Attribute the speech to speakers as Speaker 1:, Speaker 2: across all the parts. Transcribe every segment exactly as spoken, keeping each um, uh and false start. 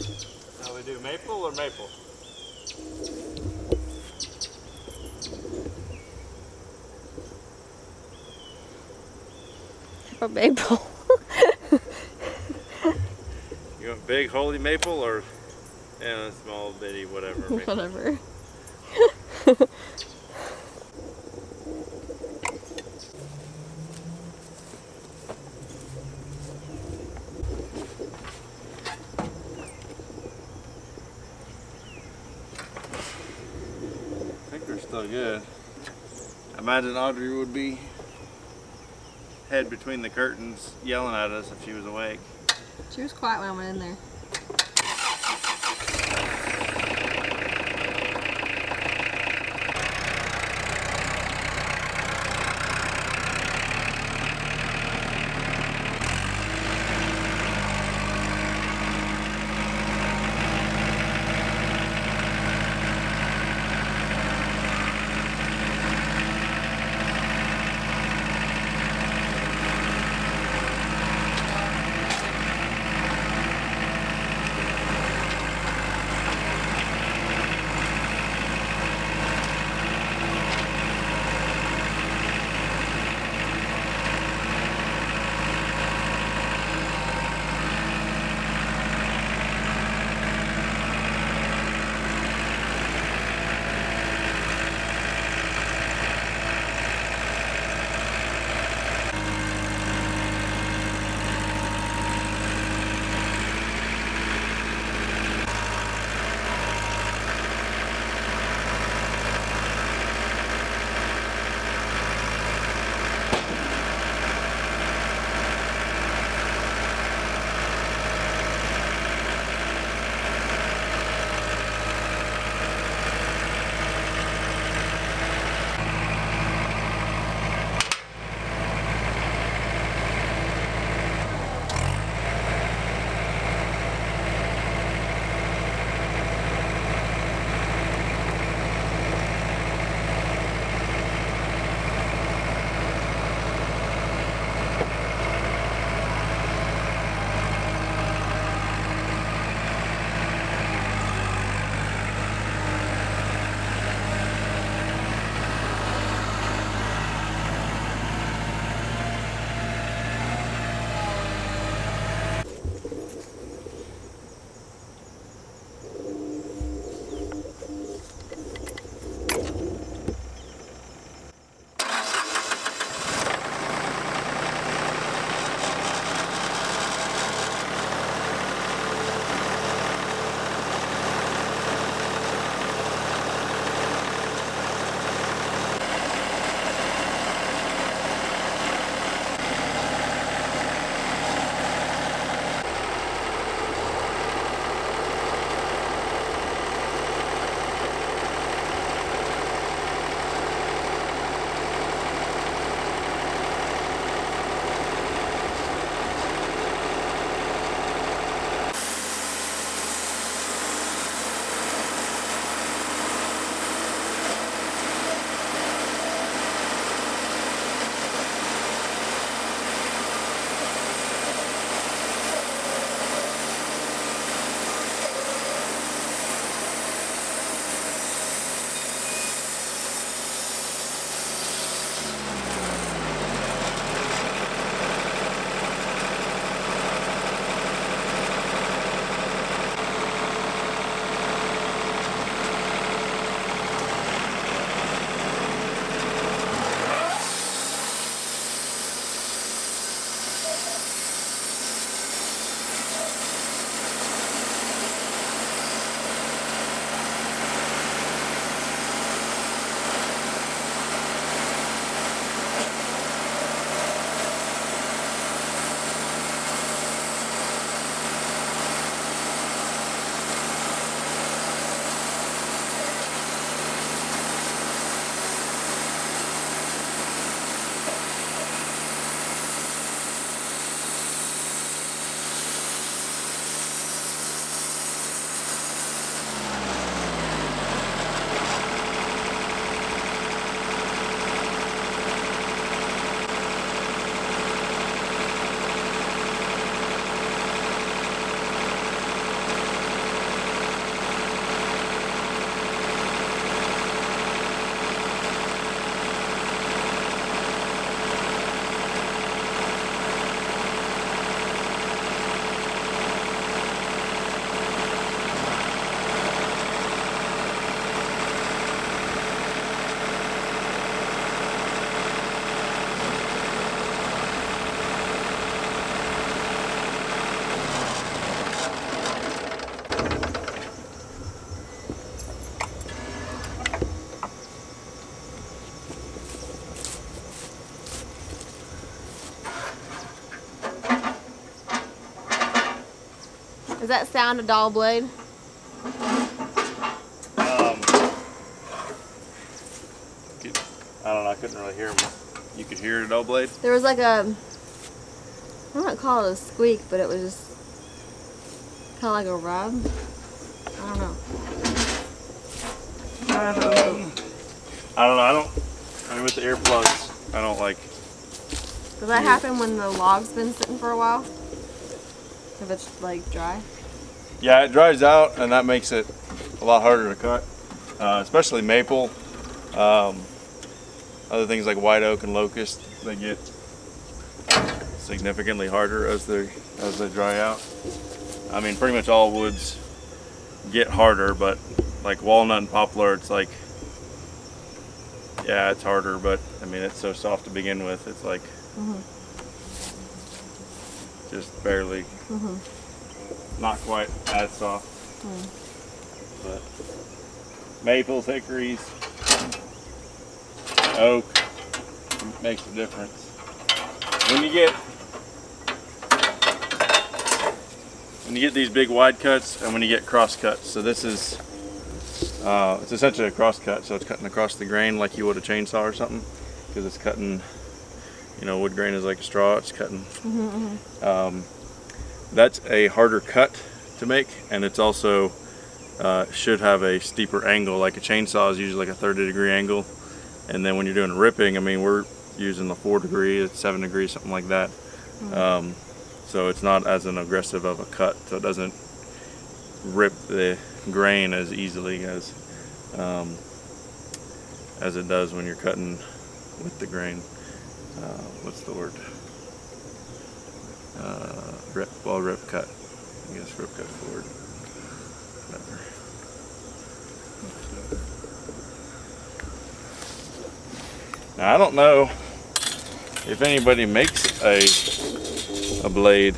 Speaker 1: Now we do maple or maple?
Speaker 2: A maple.
Speaker 1: You want big holy maple or yeah, small bitty whatever maple?
Speaker 2: Whatever.
Speaker 1: I think they're still good. I imagine Audrey would be head between the curtains yelling at us if she was awake.
Speaker 2: She was quiet when I went in there. Does that sound a dull blade?
Speaker 1: Um, I don't know. I couldn't really hear them. You could hear a dull blade?
Speaker 2: There was like a, I don't call it a squeak, but it was just kind of like a rub. I don't know. I don't know.
Speaker 1: Um, I don't know. I don't. I mean, with the earplugs, I don't like.
Speaker 2: Does that happen when the log's been sitting for a while? If it's like dry?
Speaker 1: Yeah, it dries out, and that makes it a lot harder to cut, uh, especially maple. Um, other things like white oak and locust, they get significantly harder as they as they dry out. I mean, pretty much all woods get harder, but like walnut and poplar, it's like, yeah, it's harder, but I mean, it's so soft to begin with. It's like
Speaker 2: mm-hmm.
Speaker 1: just barely,
Speaker 2: mm-hmm.
Speaker 1: not quite as soft.
Speaker 2: Mm.
Speaker 1: But maples, hickories, oak makes a difference. When you get when you get these big wide cuts and when you get cross cuts, so this is uh, it's essentially a cross cut, so it's cutting across the grain like you would a chainsaw or something, because it's cutting, you know, wood grain is like a straw, it's cutting.
Speaker 2: Mm-hmm, mm-hmm.
Speaker 1: Um, that's a harder cut to make, and it's also uh, should have a steeper angle. Like a chainsaw is usually like a thirty degree angle, and then when you're doing ripping, I mean, we're using the four degree, it's seven degrees, something like that.
Speaker 2: Mm-hmm.
Speaker 1: Um, so it's not as an aggressive of a cut, so it doesn't rip the grain as easily as um, as it does when you're cutting with the grain. Uh, what's the word? Uh, rip, well, rip cut. I guess rip cut forward. Whatever. Now I don't know if anybody makes a a blade.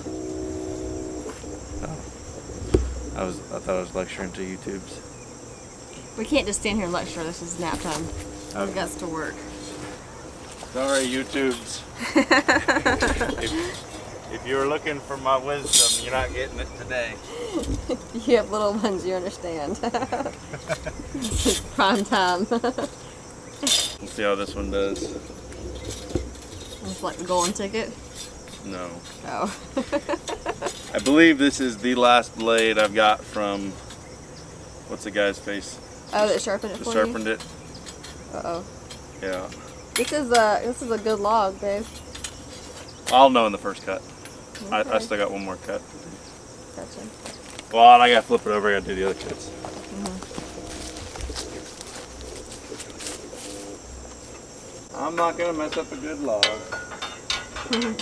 Speaker 1: Oh, I was I thought I was lecturing to YouTubes.
Speaker 2: We can't just stand here and lecture. This is nap time.
Speaker 1: Okay.
Speaker 2: We got to work.
Speaker 1: Sorry, YouTubes. if, if you're looking for my wisdom, you're not getting it today.
Speaker 2: You have little ones, you understand. This is prime time.
Speaker 1: Let's see how this one does.
Speaker 2: It's like the golden ticket.
Speaker 1: No.
Speaker 2: Oh.
Speaker 1: I believe this is the last blade I've got from, what's the guy's face?
Speaker 2: Oh, that sharpened it
Speaker 1: That
Speaker 2: for
Speaker 1: sharpened
Speaker 2: you?
Speaker 1: it.
Speaker 2: Uh oh.
Speaker 1: Yeah.
Speaker 2: This is a this is a good log, babe.
Speaker 1: I'll know in the first cut.
Speaker 2: Okay.
Speaker 1: I, I still got one more cut.
Speaker 2: Gotcha.
Speaker 1: Well, and I gotta flip it over. I gotta do the other cuts.
Speaker 2: Mm-hmm.
Speaker 1: I'm not gonna mess up a good log.
Speaker 2: Mm-hmm.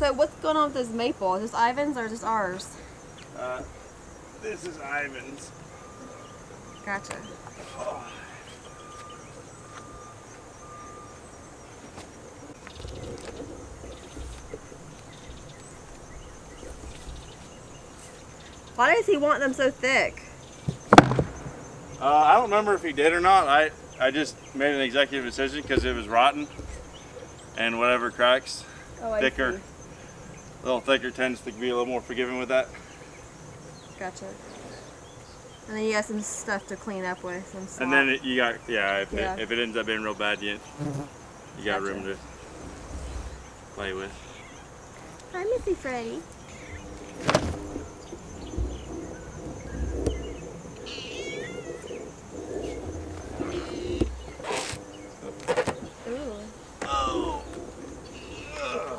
Speaker 2: So what's going on with this maple? Is this Ivan's or is this ours?
Speaker 1: Uh, this is Ivan's.
Speaker 2: Gotcha.
Speaker 1: Oh.
Speaker 2: Why does he want them so thick?
Speaker 1: Uh, I don't remember if he did or not. I, I just made an executive decision because it was rotten, and whatever cracks,
Speaker 2: Oh, I
Speaker 1: thicker,
Speaker 2: see.
Speaker 1: a little thicker tends to be a little more forgiving with that.
Speaker 2: Gotcha. And then you got some stuff to clean up with. Some slop.
Speaker 1: And then it, you got, yeah, if,
Speaker 2: Yeah.
Speaker 1: It, if it ends up being real bad, you, you got
Speaker 2: Gotcha.
Speaker 1: room to play with.
Speaker 2: Hi, Missy Freddie. Ooh.
Speaker 1: Oh. Ugh.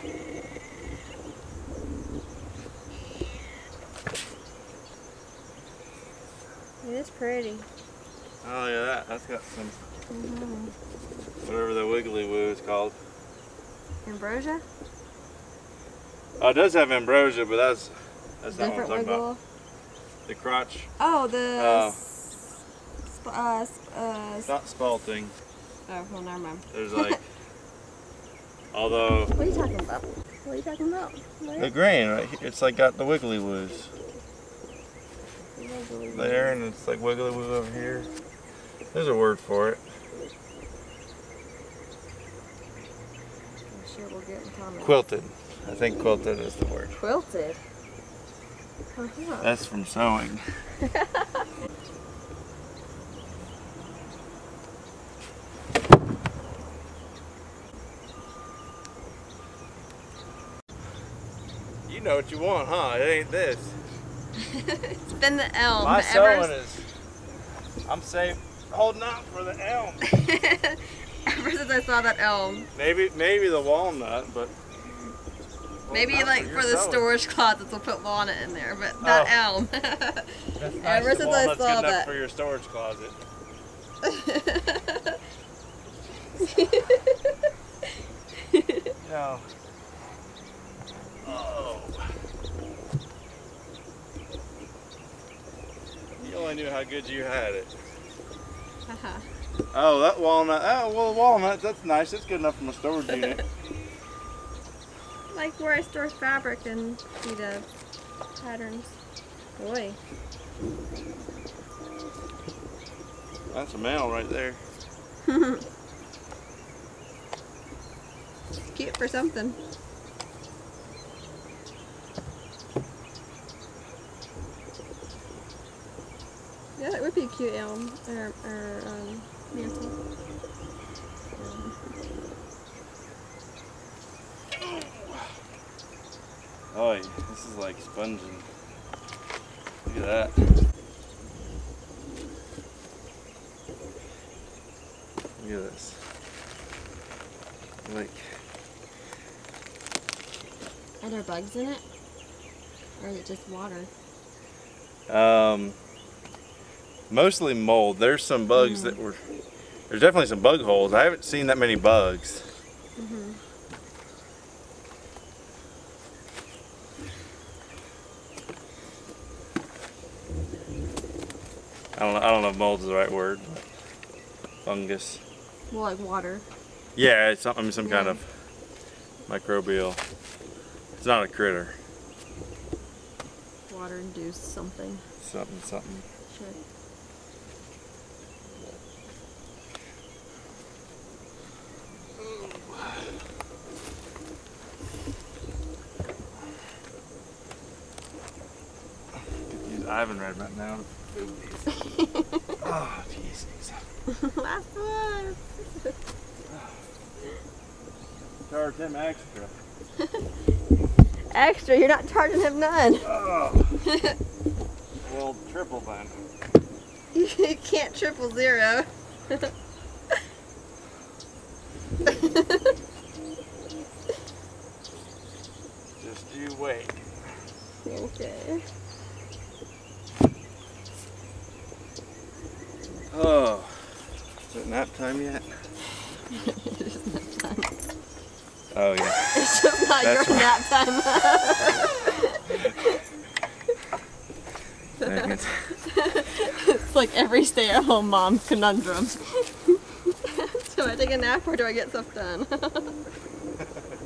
Speaker 2: It is pretty.
Speaker 1: Oh yeah, that, that's got some,
Speaker 2: Mm-hmm.
Speaker 1: whatever the wiggly woo is called.
Speaker 2: Ambrosia?
Speaker 1: Oh, it does have ambrosia, but that's, that's not what I'm
Speaker 2: Different
Speaker 1: talking
Speaker 2: wiggle.
Speaker 1: about. The crotch,
Speaker 2: Oh, the.
Speaker 1: Oh.
Speaker 2: Sp- uh, sp- uh,
Speaker 1: it's not spalting.
Speaker 2: oh, well, never mind.
Speaker 1: There's like, although,
Speaker 2: What are you talking about? What are you talking about? Where?
Speaker 1: the grain, right here, it's like got the wiggly woos there, and it's like wiggly woo over here. There's a word for it.
Speaker 2: I'm sure we'll get in comments.
Speaker 1: Quilted. I think quilted is the word.
Speaker 2: Quilted. Uh-huh.
Speaker 1: That's from sewing. You know what you want, huh? It ain't this.
Speaker 2: It's been the elm.
Speaker 1: My
Speaker 2: ever,
Speaker 1: sewing is, I'm safe holding out for the elm.
Speaker 2: ever since I saw that elm.
Speaker 1: Maybe maybe the walnut, but
Speaker 2: Maybe
Speaker 1: holding out
Speaker 2: like
Speaker 1: your
Speaker 2: for the
Speaker 1: sewing.
Speaker 2: storage closets we'll put walnut in there, but that
Speaker 1: Oh.
Speaker 2: elm.
Speaker 1: That's nice.
Speaker 2: Ever
Speaker 1: The
Speaker 2: since I
Speaker 1: walnut's
Speaker 2: saw
Speaker 1: good enough
Speaker 2: that.
Speaker 1: for your storage closet. No. Oh. You only knew how good you had it.
Speaker 2: Uh-huh.
Speaker 1: Oh, that walnut. Oh, well, the walnut, that's nice. That's good enough for my storage unit.
Speaker 2: Like where I store fabric and see the patterns. Boy.
Speaker 1: That's a male right there.
Speaker 2: Cute for something. Yeah, that would be a cute elm or, or um, mantle.
Speaker 1: Oh, yeah, this is like sponging. Look at that. Look at this. Like,
Speaker 2: Are there bugs in it? Or is it just water?
Speaker 1: um, mostly mold. There's some bugs
Speaker 2: Mm.
Speaker 1: that were, there's definitely some bug holes. I haven't seen that many bugs.
Speaker 2: Mm-hmm.
Speaker 1: I don't know, I don't know if mold's the right word, but fungus.
Speaker 2: Well, like water.
Speaker 1: Yeah, it's some, I mean, some kind
Speaker 2: Yeah.
Speaker 1: of microbial. It's not a critter.
Speaker 2: Water induced something.
Speaker 1: Something, something.
Speaker 2: Sure.
Speaker 1: Use Ivan right about now to move these. Oh, Jesus.
Speaker 2: Last one.
Speaker 1: Charge him extra.
Speaker 2: Extra, you're not charging him none.
Speaker 1: Oh. Well, triple then.
Speaker 2: You can't triple zero.
Speaker 1: Just you wait.
Speaker 2: Okay.
Speaker 1: Oh. Is it nap time yet?
Speaker 2: It is nap time.
Speaker 1: Oh yeah.
Speaker 2: It's just not
Speaker 1: That's
Speaker 2: your
Speaker 1: right.
Speaker 2: nap time.
Speaker 1: Dang it.
Speaker 2: It's like every stay-at-home mom's conundrum. Do I take a nap or do I get stuff done?